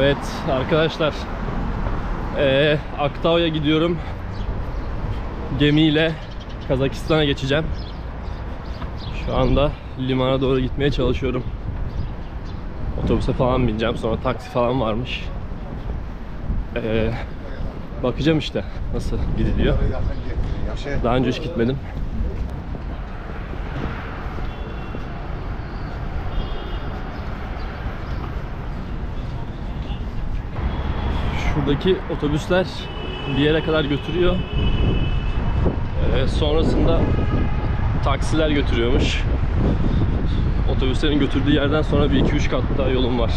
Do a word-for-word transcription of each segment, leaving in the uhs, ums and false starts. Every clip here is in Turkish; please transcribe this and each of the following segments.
Evet arkadaşlar, ee, Aktau'ya gidiyorum. Gemiyle Kazakistan'a geçeceğim. Şu anda limana doğru gitmeye çalışıyorum. Otobüse falan bineceğim, sonra taksi falan varmış. Ee, bakacağım işte nasıl gidiliyor. Daha önce hiç gitmedim. Şuradaki otobüsler bir yere kadar götürüyor. Ee, sonrasında taksiler götürüyormuş. Otobüslerin götürdüğü yerden sonra bir iki üç kat daha yolum var.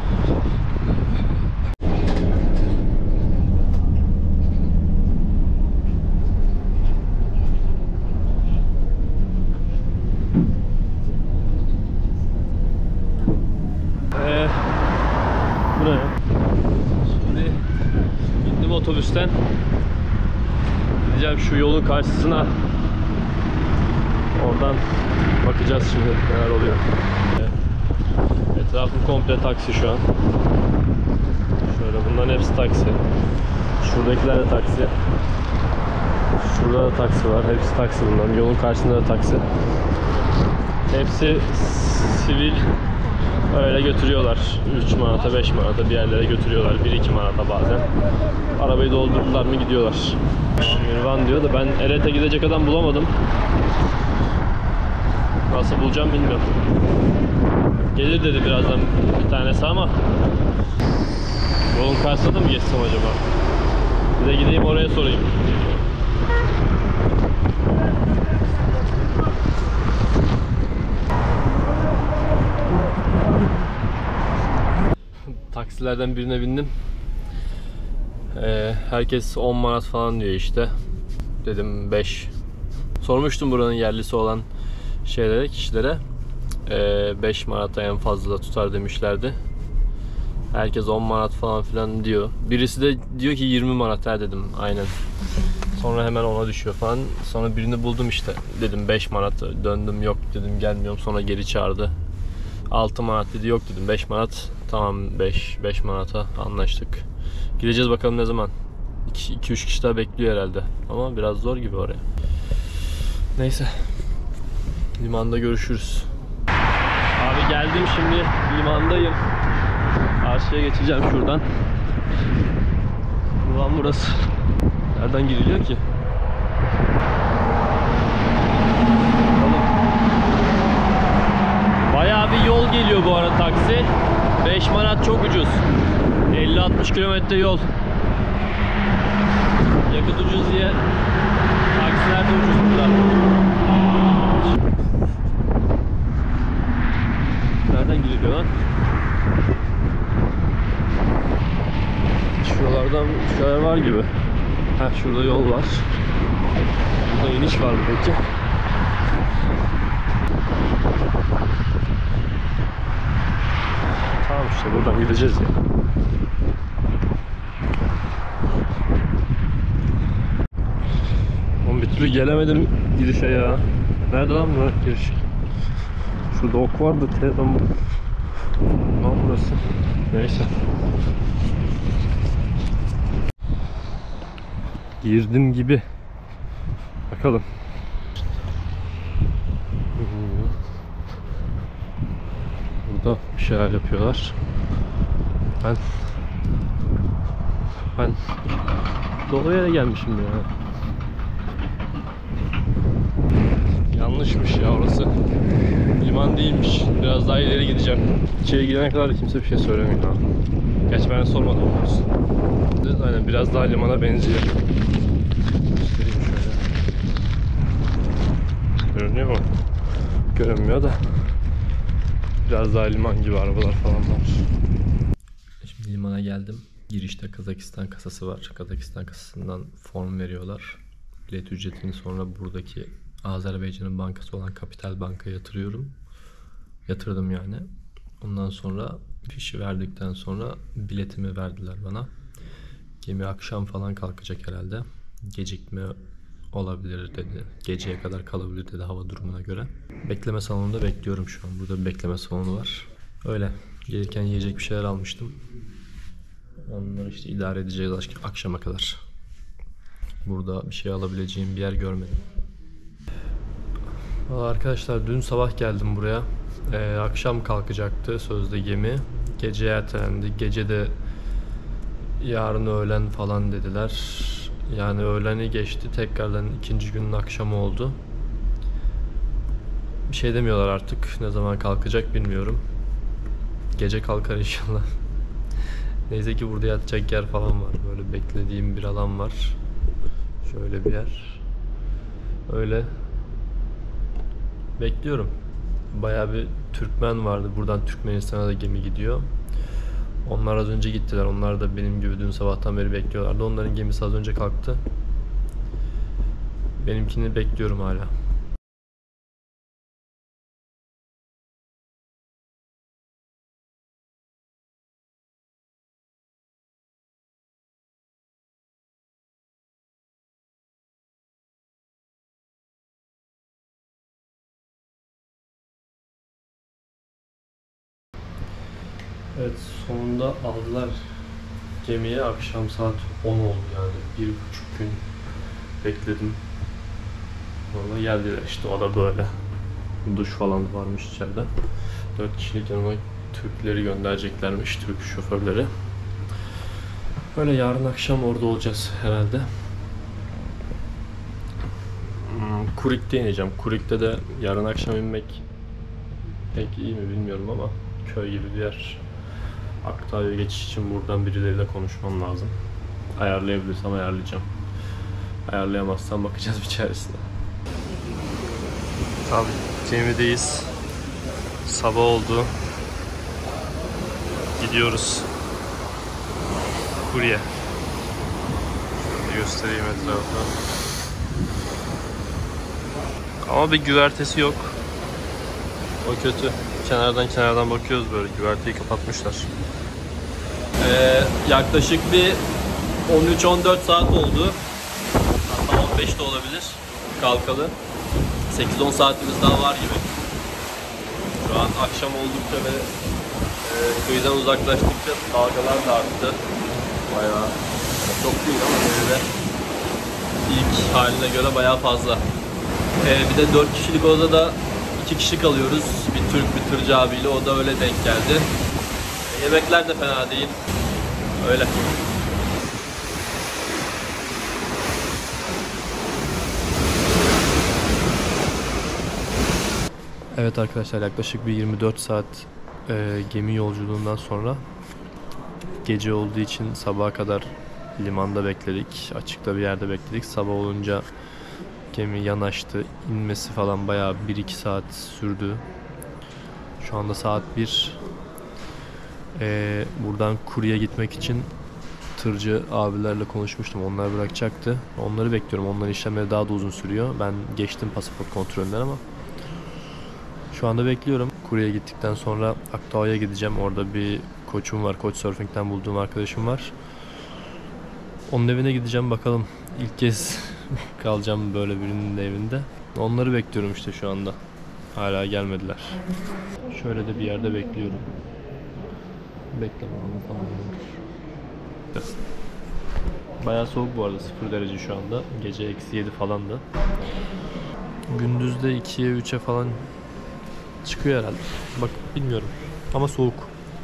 Ee, bu ne? Şimdi indim otobüsten. Gideceğim şu yolun karşısına. Oradan bakacağız şimdi neler oluyor. Etrafım komple taksi şu an. Şöyle bunların hepsi taksi. Şuradakiler de taksi. Şurada da taksi var. Hepsi taksi bunların. Yolun karşısında da taksi. Hepsi sivil. Öyle götürüyorlar. üç manata, beş manata bir yerlere götürüyorlar. bir iki manata bazen. Arabayı doldurdular mı gidiyorlar. Mirvan diyor da ben Eret'e gidecek adam bulamadım. Nasıl bulacağım bilmiyorum. Gelir dedi birazdan bir tanesi ama yolun karşısında mı geçsem acaba? Bir de gideyim oraya sorayım. Taksilerden birine bindim. Ee, herkes on manat falan diyor işte. Dedim beş. Sormuştum buranın yerlisi olan şeylere, kişilere. Ee, beş manata en fazla tutar demişlerdi. Herkes on manat falan filan diyor. Birisi de diyor ki yirmi manat ha dedim. Aynen. Sonra hemen ona düşüyor falan. Sonra birini buldum işte. Dedim beş manat. Döndüm yok dedim gelmiyorum. Sonra geri çağırdı. altı manat dedi yok dedim. beş manat. Tamam beş. beş manata anlaştık. Gideceğiz bakalım ne zaman. iki üç kişi daha bekliyor herhalde. Ama biraz zor gibi oraya. Neyse. Limanda görüşürüz. Abi geldim şimdi. Limandayım. Karşıya geçeceğim şuradan. Ulan burası. Nereden giriliyor ki? Bayağı bir yol geliyor bu arada taksi. beş manat çok ucuz. elli altmış kilometre yol. Yakıt ucuz diye taksiler de ucuz burada. Nereden giriliyor lan? Şuralardan bir şeyler var gibi. Heh, şurada yol var. Burada iniş var mı peki? Tamam işte buradan gideceğiz ya. Oğlum bir türlü gelemedim girişe ya. Nerede lan bu giriş? Şurada ok vardı. Telefon. Lan burası. Neyse. Girdim gibi. Bakalım. Burada bir şeyler yapıyorlar. Ben ben dolu yere gelmişim ya. Yanlışmış ya orası. Liman değilmiş. Biraz daha ileri gideceğim. İçeri girene kadar kimse bir şey söylemiyor. Ha. Gerçi ben sormadım orası. Aynen biraz daha limana benziyor. Göstereyim şöyle. Görünüyor mu? Görünmüyor da. Biraz daha liman gibi arabalar falan var. Şimdi limana geldim. Girişte Kazakistan kasası var. Kazakistan kasasından form veriyorlar. Bilet ücretini sonra buradaki Azerbaycan'ın bankası olan Kapital Banka'ya yatırıyorum. Yatırdım yani. Ondan sonra fişi verdikten sonra biletimi verdiler bana. Gemi akşam falan kalkacak herhalde. Gecikme olabilir dedi. Geceye kadar kalabilir dedi hava durumuna göre. Bekleme salonunda bekliyorum şu an. Burada bir bekleme salonu var. Öyle. Gelirken yiyecek bir şeyler almıştım. Onları işte idare edeceğiz akşama kadar. Burada bir şey alabileceğim bir yer görmedim. Arkadaşlar dün sabah geldim buraya. Ee, akşam kalkacaktı sözde gemi. Gece ertelendi. Gece de yarın öğlen falan dediler. Yani öğleni geçti. Tekrardan ikinci günün akşamı oldu. Bir şey demiyorlar artık. Ne zaman kalkacak bilmiyorum. Gece kalkar inşallah. Neyse ki burada yatacak yer falan var. Böyle beklediğim bir alan var. Şöyle bir yer. Öyle. Bekliyorum. Bayağı bir Türkmen vardı. Buradan Türkmenistan'a da gemi gidiyor. Onlar az önce gittiler. Onlar da benim gibi dün sabahtan beri bekliyorlardı. Onların gemisi az önce kalktı. Benimkini bekliyorum hala. Evet, sonunda aldılar gemiye. Akşam saat on oldu yani. Bir buçuk gün bekledim. Sonra geldiler işte, o da böyle. Duş falan varmış içeride. Dört kişilik yanıma Türkleri göndereceklermiş, Türk şoförleri. Böyle yarın akşam orada olacağız herhalde. Hmm, Kurik'te ineceğim. Kurik'te de yarın akşam inmek pek iyi mi bilmiyorum ama köy gibi bir yer. Aktar'a geçiş için buradan birileriyle konuşmam lazım. Ayarlayabilirsem ayarlayacağım. Ayarlayamazsam bakacağız bir çaresine. Tabii gemideyiz. Sabah oldu. Gidiyoruz. Kurye. Şöyle göstereyim etrafı. Ama bir güvertesi yok. O kötü. Kenardan kenardan bakıyoruz böyle. Güverteyi kapatmışlar. Ee, yaklaşık bir on üç on dört saat oldu. Hatta on beş de olabilir kalkalı. sekiz on saatimiz daha var gibi. Şu an akşam oldukça ve e, kıyıdan uzaklaştıkça dalgalar da arttı. Bayağı çok değil ama böyle ilk haline göre bayağı fazla. Ee, bir de dört kişilik odada iki kişi kalıyoruz. Bir Türk, bir tırcı abiyle. O da öyle denk geldi. E, yemekler de fena değil. Öyle. Evet arkadaşlar, yaklaşık bir yirmi dört saat e, gemi yolculuğundan sonra gece olduğu için sabaha kadar limanda bekledik. Açıkta bir yerde bekledik. Sabah olunca gemi yanaştı. İnmesi falan bayağı bir iki saat sürdü. Şu anda saat bir. Ee, buradan Kurye'ye gitmek için tırcı abilerle konuşmuştum. Onlar bırakacaktı. Onları bekliyorum. Onların işlemleri daha da uzun sürüyor. Ben geçtim pasaport kontrolünden ama şu anda bekliyorum. Kurye'ye gittikten sonra Akdağ'a gideceğim. Orada bir koçum var. Couchsurfing'den bulduğum arkadaşım var. Onun evine gideceğim, bakalım. İlk kez kalacağım böyle birinin evinde. Onları bekliyorum işte şu anda. Hala gelmediler. Şöyle de bir yerde bekliyorum. Bekleme anlatamam. Bayağı soğuk bu arada, sıfır derece şu anda. Gece eksi yedi falan da. Gündüzde ikiye üçe falan çıkıyor herhalde. Bak bilmiyorum ama soğuk.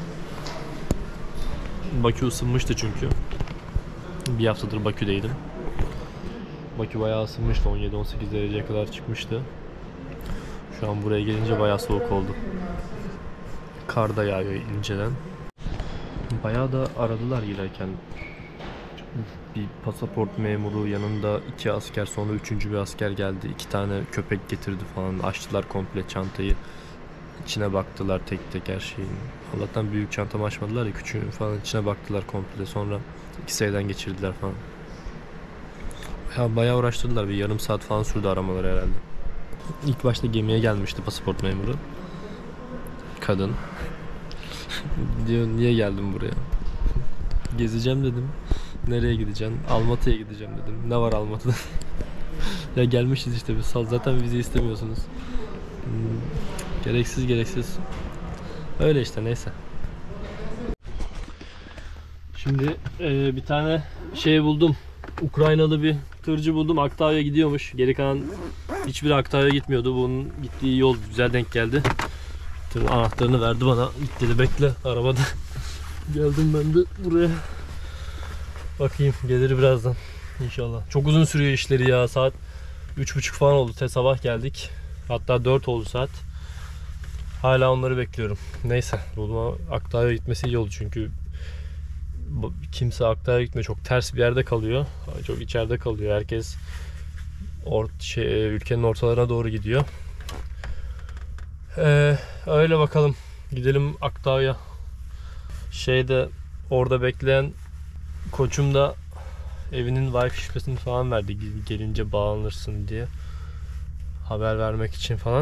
Bakü ısınmıştı çünkü. Bir haftadır Bakü'deydim. Bakü bayağı ısınmıştı. on yedi on sekiz dereceye kadar çıkmıştı. Şu an buraya gelince bayağı soğuk oldu. Kar da yağıyor inceden. Bayağı da aradılar girerken. Bir pasaport memuru, yanında iki asker, sonra üçüncü bir asker geldi. İki tane köpek getirdi falan. Açtılar komple çantayı. İçine baktılar tek tek her şeyin. Allah'tan büyük çantamı açmadılar ya, küçüğün falan içine baktılar komple. Sonra iki sayıdan geçirdiler falan. Ya bayağı uğraştırdılar, bir yarım saat falan sürdü aramaları herhalde. İlk başta gemiye gelmişti pasaport memuru. Kadın. Diyor niye geldim buraya? Gezeceğim dedim. Nereye gideceksin? Almatı'ya gideceğim dedim. Ne var Almatı'da? Ya gelmişiz işte biz. Zaten vize istemiyorsunuz. Hmm, gereksiz gereksiz. Öyle işte, neyse. Şimdi e, bir tane şey buldum. Ukraynalı bir tırcı buldum. Aktau'ya gidiyormuş. Geri kalan hiçbir Aktau'ya gitmiyordu. Bunun gittiği yol güzel denk geldi. Tırın anahtarını verdi bana. Git dedi, bekle arabada. Geldim ben de buraya. Bakayım, gelir birazdan İnşallah. Çok uzun sürüyor işleri ya. Saat üç buçuk falan oldu. Te sabah geldik. Hatta dört oldu saat. Hala onları bekliyorum. Neyse, bulma Aktau'ya gitmesi iyi oldu çünkü kimse Aktau'ya gitmiyor. Çok ters bir yerde kalıyor. Çok içeride kalıyor. Herkes ort şey, ülkenin ortalarına doğru gidiyor. Ee, öyle bakalım. Gidelim Aktau'ya. Şeyde orada bekleyen koçum da evinin Wi-Fi şifresini falan verdi. Gelince bağlanırsın diye. Haber vermek için falan.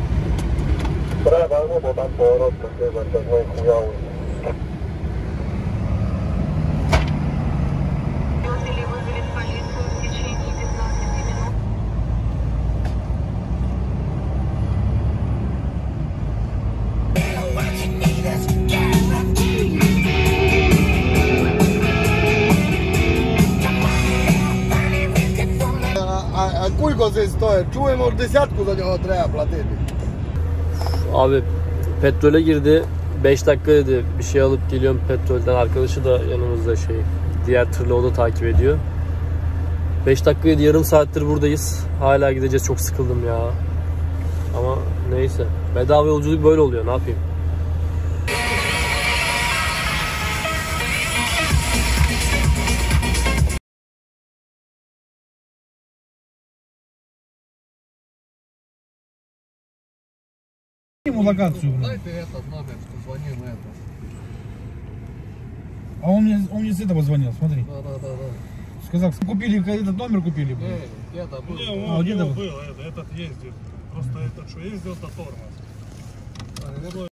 Koliko se stoje? Čujemo desetku za njega treba platiti. Abi petrole girdi. beş dakika dedi. Bir şey alıp geliyorum petrolden. Arkadaşı da yanımızda şey. Diğer tırla o da takip ediyor. beş dakika dedi. Yarım saattir buradayız. Hala gideceğiz. Çok sıkıldım ya. Ama neyse. Bedava yolculuk böyle oluyor. Ne yapayım? Ему локацию. Дайте этот номер, что звонил на это. А он мне, он мне с этого звонил, смотри. Да, да, да, да. Сказал, купили, этот номер купили. Эй, где-то был. Не, А, он, где его там? был, это, этот ездит. Просто этот что ездил, то тормоз.